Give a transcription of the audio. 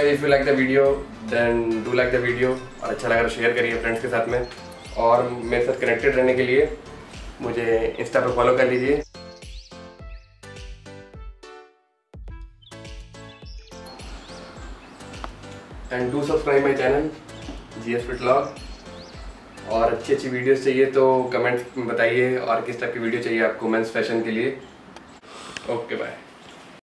If you like the video then do like the video, और अच्छा लगा तो शेयर करिए फ्रेंड्स के साथ में। और मेरे साथ कनेक्टेड रहने के लिए मुझे इंस्टा पर फॉलो कर लीजिए। And do subscribe my channel GS Fit Vlog। और अच्छी अच्छी वीडियोस चाहिए तो कमेंट्स में बताइए और किस टाइप की वीडियो चाहिए आपको मेंस फैशन के लिए। Okay bye.